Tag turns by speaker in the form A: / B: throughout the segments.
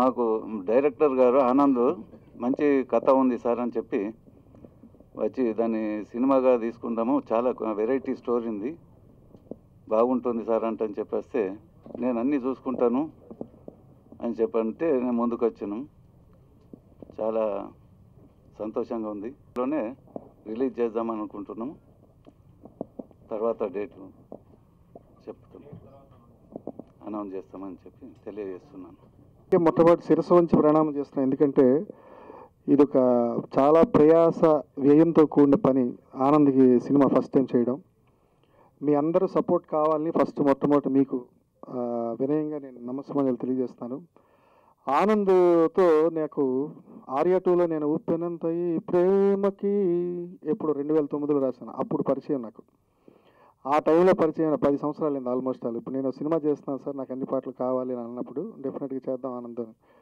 A: మాకు డైరెక్టర్ గారు ఆనంద్ మంచి కథ ఉంది సార్ అని చెప్పి వచ్చి దాన్ని సినిమాగా తీసుకుందాము, చాలా వెరైటీ స్టోరీ ఉంది, బాగుంటుంది సార్ అని చెప్పేస్తే నేను అన్నీ చూసుకుంటాను అని చెప్పంటే నేను ముందుకు వచ్చాను. చాలా సంతోషంగా ఉంది. లోనే రిలీజ్ చేద్దామని అనుకుంటున్నాము. తర్వాత డేట్ చెప్తాం, అనౌన్స్ చేస్తామని చెప్పి తెలియజేస్తున్నాను.
B: మొట్టమొదటి శిరస్సు వంచి ప్రణామం చేస్తున్నాను. ఎందుకంటే ఇది ఒక చాలా ప్రయాస వ్యయంతో కూడిన పని. ఆనంద్కి సినిమా ఫస్ట్ టైం చేయడం. మీ అందరూ సపోర్ట్ కావాలని మొట్టమొదటి మీకు వినయంగా నేను నమస్కారాలు తెలియజేస్తాను. ఆనంద్తో నాకు ఆర్యా 2లో నేను ఊపినంత ఈ ప్రేమకి ఎప్పుడు 2009లో రాశాను. అప్పుడు పరిచయం నాకు. ఆ టైంలో పరిచయం 10 సంవత్సరాలు అయింది ఆల్మోస్ట్. ఇప్పుడు నేను సినిమా చేస్తున్నాను సార్, నాకు అన్ని పాటలు కావాలి అని అన్నప్పుడు డెఫినెట్గా చేద్దాం ఆనంద్.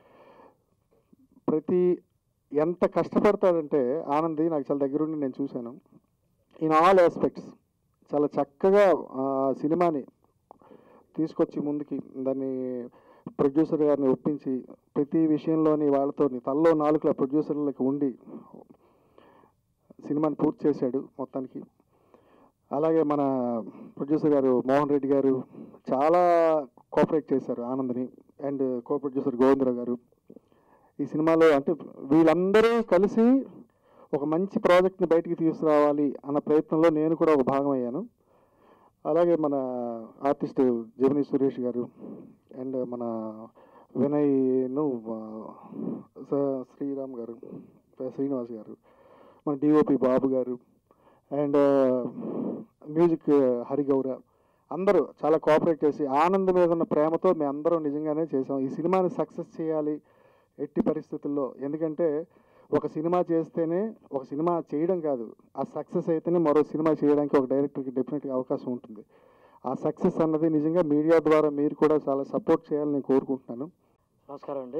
B: ఎంత కష్టపడతాడంటే ఆనంద్ నాకు చాలా దగ్గరుండి నేను చూశాను. ఇన్ ఆల్ ఆస్పెక్ట్స్ చాలా చక్కగా సినిమాని తీసుకొచ్చి ముందుకి దాన్ని ప్రొడ్యూసర్ గారిని ఒప్పించి ప్రతి విషయంలోని వాళ్ళతో తల్లో నాలుగుల ప్రొడ్యూసర్లకి ఉండి సినిమాని పూర్తి చేశాడు మొత్తానికి. అలాగే మన ప్రొడ్యూసర్ గారు మోహన్ రెడ్డి గారు చాలా కోఆపరేట్ చేశారు ఆనంద్ని. అండ్ కో ప్రొడ్యూసర్ గోవిందరావు గారు. ఈ సినిమాలో అంటే వీళ్ళందరూ కలిసి ఒక మంచి ప్రాజెక్ట్ని బయటికి తీసుకురావాలి అన్న ప్రయత్నంలో నేను కూడా ఒక భాగం అయ్యాను. అలాగే మన ఆర్టిస్ట్ జమినీ సురేష్ గారు అండ్ మన వినయ్ను శ్రీరామ్ గారు, శ్రీనివాస్ గారు, మన డిఓపి బాబు గారు అండ్ మ్యూజిక్ హరిగౌర అందరూ చాలా కోఆపరేట్ చేసి ఆనంద్ మీద ఉన్న ప్రేమతో మేము అందరం నిజంగానే చేసాం. ఈ సినిమాని సక్సెస్ చేయాలి ఎట్టి పరిస్థితుల్లో. ఎందుకంటే ఒక సినిమా చేస్తేనే, ఒక సినిమా చేయడం కాదు, ఆ సక్సెస్ అయితేనే మరో సినిమా చేయడానికి ఒక డైరెక్టర్కి డెఫినెట్గా అవకాశం ఉంటుంది. ఆ సక్సెస్ అన్నది నిజంగా మీడియా ద్వారా మీరు కూడా చాలా సపోర్ట్ చేయాలని నేను కోరుకుంటున్నాను.
C: నమస్కారం అండి.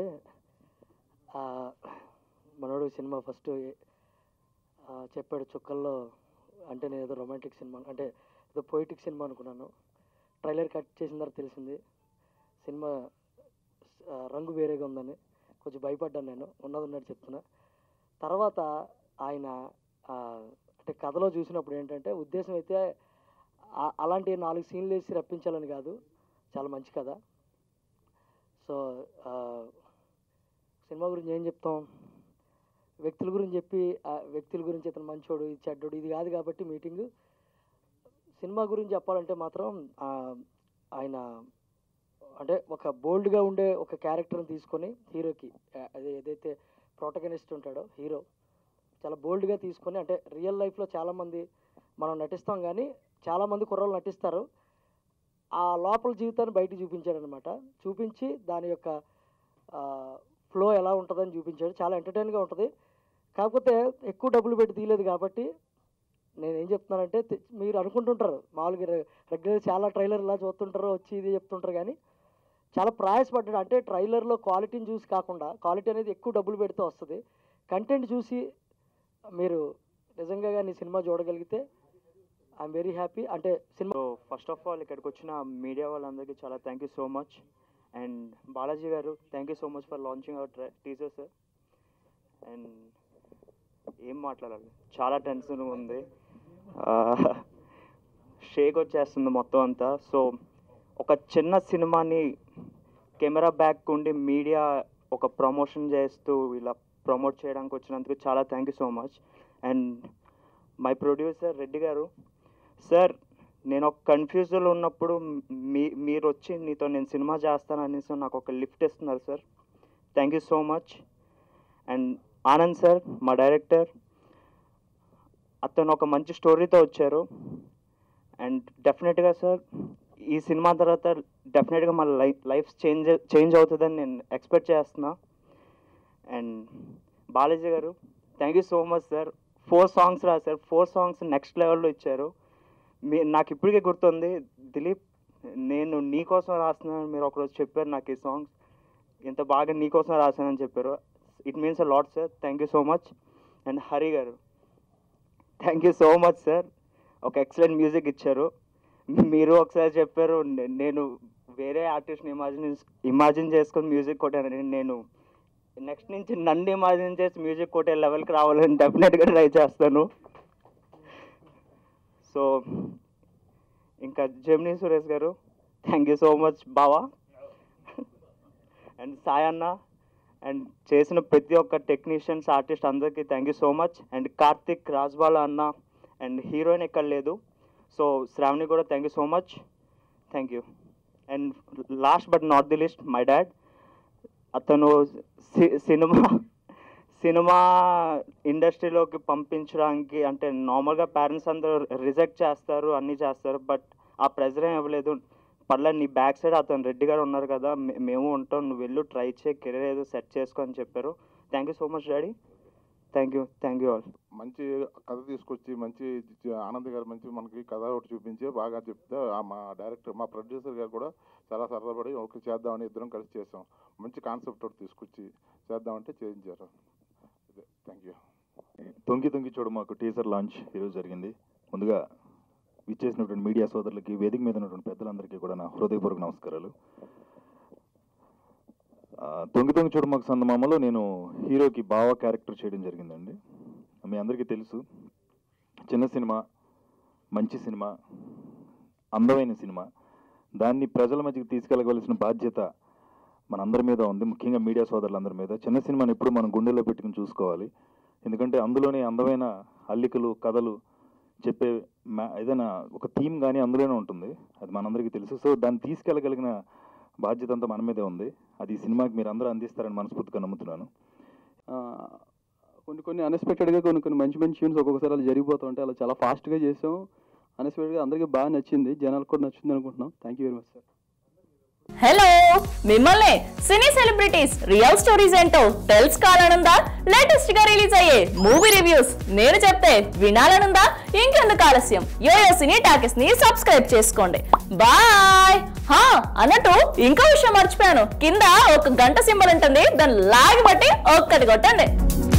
C: మనోడు సినిమా ఫస్ట్ చెప్పాడు చుక్కల్లో అంటే నేను ఏదో రొమాంటిక్ సినిమా అంటే ఏదో పొయిటిక్ సినిమా అనుకున్నాను. ట్రైలర్ కట్ చేసిన తర్వాత తెలిసింది సినిమా రంగు వేరేగా ఉందని. కొంచెం భయపడ్డాను నేను, ఉన్నది చెప్తున్నా. తర్వాత ఆయన అంటే కథలో చూసినప్పుడు ఏంటంటే ఉద్దేశం అయితే అలాంటి 4 సీన్లు వేసి రప్పించాలని కాదు, చాలా మంచి కథ. సో సినిమా గురించి ఏం చెప్తాం, వ్యక్తుల గురించి చెప్పి వ్యక్తుల గురించి ఇతను మంచోడు ఇది చెడ్డోడు ఇది కాదు కాబట్టి మీటింగు. సినిమా గురించి చెప్పాలంటే మాత్రం ఆయన అంటే ఒక బోల్డ్గా ఉండే ఒక క్యారెక్టర్ని తీసుకొని హీరోకి అదే ఏదైతే ప్రొటగనిస్ట్ ఉంటాడో హీరో చాలా బోల్డ్గా తీసుకొని, అంటే రియల్ లైఫ్లో చాలామంది మనం నటిస్తాం కానీ చాలామంది కుర్రోళ్ళు నటిస్తారు, ఆ లోపల జీవితాన్ని బయట చూపించాడనమాట. చూపించి దాని యొక్క ఫ్లో ఎలా ఉంటుందని చూపించాడు. చాలా ఎంటర్టైన్గా ఉంటుంది. కాకపోతే ఎక్కువ డబ్బులు పెట్టి తీయలేదు కాబట్టి నేనేం చెప్తున్నానంటే, మీరు అనుకుంటుంటారు మామూలుగా రెగ్యులర్ చాలా ట్రైలర్ ఇలా చూస్తుంటారు వచ్చి ఇది చెప్తుంటారు, కానీ చాలా ప్రయాసపడ్డాడు. అంటే ట్రైలర్లో క్వాలిటీని చూసి కాకుండా, క్వాలిటీ అనేది ఎక్కువ డబ్బులు పెడితే వస్తుంది, కంటెంట్ చూసి మీరు నిజంగా కానీ సినిమా చూడగలిగితే ఐఎమ్ వెరీ హ్యాపీ. అంటే సినిమా
D: ఫస్ట్ ఆఫ్ ఆల్ ఇక్కడికి వచ్చిన మీడియా వాళ్ళందరికీ చాలా thank you so much. And Balaji గారు thank you so much for launching our teaser sir. And ఏం మాట్లాడాలి, చాలా టెన్షన్ ఉంది, షేక్ వచ్చేస్తుంది మొత్తం అంతా. సో ఒక చిన్న సినిమాని కెమెరా బ్యాక్ ఉండి మీడియా ఒక ప్రమోషన్ చేస్తూ ఇలా ప్రమోట్ చేయడానికి వచ్చినందుకు చాలా thank you so much. And my producer Reddy గారు సార్, నేను ఒక కన్ఫ్యూజన్లో ఉన్నప్పుడు మీరు వచ్చి నీతో నేను సినిమా చేస్తాననేసి నాకు ఒక లిఫ్ట్ ఇస్తున్నారు sir, thank you so much. And Anand sir మా డైరెక్టర్, అతను ఒక మంచి స్టోరీతో వచ్చారు. అండ్ డెఫినెట్గా సార్ ఈ సినిమా తర్వాత డెఫినెట్గా మన లైఫ్ చేంజ్ అవుతుందని నేను ఎక్స్పెక్ట్ చేస్తున్నా. అండ్ బాలాజీ గారు thank you so much sir. 4 songs రాశారు, 4 సాంగ్స్ నెక్స్ట్ లెవెల్లో ఇచ్చారు. నాకు ఇప్పటికే గుర్తుంది, దిలీప్ నేను నీకోసం రాస్తున్నాను మీరు ఒకరోజు చెప్పారు నాకు ఈ సాంగ్స్ ఇంత బాగా నీకోసం రాశానని చెప్పారు. It means a lot sir, thank you so much. And Hari గారు thank you so much sir, ఒక ఎక్సలెంట్ మ్యూజిక్ ఇచ్చారు. మీరు ఒకసారి చెప్పారు నేను వేరే ఆర్టిస్ట్ని ఇమాజిన్ చేసుకొని మ్యూజిక్ కొట్టానని. నేను నెక్స్ట్ నుంచి నన్ను ఇమాజిన్ చేసి మ్యూజిక్ కొట్టే లెవెల్కి రావాలని డెఫినెట్గా ట్రై చేస్తాను. సో ఇంకా జెమినీ సురేష్ గారు, థ్యాంక్ యూ సో మచ్ బావా. అండ్ సాయి అన్న అండ్ చేసిన ప్రతి ఒక్క టెక్నీషియన్స్, ఆర్టిస్ట్ అందరికీ thank you so much. And Karthik, Rajbala అన్న అండ్ హీరోయిన్ ఎక్కడ లేదు, సో శ్రావణి కూడా thank you so much, thank you. And last but not the list my dad. అతను సినిమా ఇండస్ట్రీలోకి పంపించడానికి అంటే నార్మల్గా పేరెంట్స్ అందరూ రిజెక్ట్ చేస్తారు, అన్నీ చేస్తారు, బట్ ఆ ప్రెజర్ ఏం ఇవ్వలేదు. పర్లేదు నీ బ్యాక్ సైడ్ అతను రెడ్డి గారు ఉన్నారు కదా, మేము ఉంటాం, నువ్వు వెళ్ళు ట్రై చేయి, కెరీర్ ఏదో సెట్ చేసుకో అని చెప్పారు. Thank you so much daddy, thank you all.
E: మంచి కథ తీసుకొచ్చి మంచి ఆనంద్ గారు మంచి మనకి కథ ఒకటి చూపించి బాగా చెప్తే మా డైరెక్టర్ మా ప్రొడ్యూసర్ గారు కూడా చాలా సరదాపడి ఓకే చేద్దామని ఇద్దరం కలిసి చేసాం. మంచి కాన్సెప్ట్ ఒకటి తీసుకొచ్చి చేద్దామంటే చేయించారు. Thank you.
F: తొంగి తొంగి చూడు మాకు టీజర్ లాంచ్ ఈరోజు జరిగింది. ముందుగా విచ్చేసినటువంటి మీడియా సోదరులకి, వేదిక మీద ఉన్నటువంటి పెద్దలందరికీ కూడా నా హృదయపూర్వక నమస్కారాలు. తొంగి తొంగి చూడు మాకు సందమామలో నేను హీరోకి బావ క్యారెక్టర్ చేయడం జరిగిందండి. మీ అందరికీ తెలుసు, చిన్న సినిమా, మంచి సినిమా, అందమైన సినిమా, దాన్ని ప్రజల మధ్యకి తీసుకెళ్ళవలసిన బాధ్యత మనందరి మీద ఉంది, ముఖ్యంగా మీడియా సోదరులందరి మీద. చిన్న సినిమాని ఎప్పుడు మనం గుండెల్లో పెట్టుకుని చూసుకోవాలి, ఎందుకంటే అందులోనే అందమైన అల్లికలు, కథలు చెప్పే ఏదైనా ఒక థీమ్ కానీ అందులోనే ఉంటుంది, అది మనందరికీ తెలుసు. సో దాన్ని తీసుకెళ్ళగలిగిన బాధ్యత అంతా మన మీదే ఉంది. అది ఈ సినిమాకి మీరు అందరూ అందిస్తారని మనస్ఫూర్తిగా నమ్ముతున్నాను.
G: కొన్ని అన్ఎక్స్పెక్టెడ్గా కొన్ని మంచి ట్యూన్స్ ఒక్కొక్కసారి అలా జరిగిపోతూ ఉంటాయి. అలా చాలా ఫాస్ట్గా చేసాం, అన్ఎక్స్పెక్టెడ్గా అందరికీ బాగా నచ్చింది, జనాలకు కూడా నచ్చింది అనుకుంటున్నాం. Thank you very much sir.
H: Hello, మిమ్మల్ని సినీ సెలబ్రిటీస్ రియల్ స్టోరీస్ ఏంటో తెలుసుకోవాలనుందా? లేటెస్ట్ గా రిలీజ్ అయ్యే మూవీ రివ్యూస్ నేను చెప్తే వినాలనుందా? ఇంకెందుకు ఆలస్యం, యోయో సినీ టాకీస్ ని సబ్స్క్రైబ్ చేసుకోండి. బాయ్. అన్నట్టు ఇంకో విషయం మర్చిపోయాను, కింద ఒక గంట సింబల్ ఉంటుంది, దాన్ని లాగి బట్టి ఒక్కటి కొట్టండి.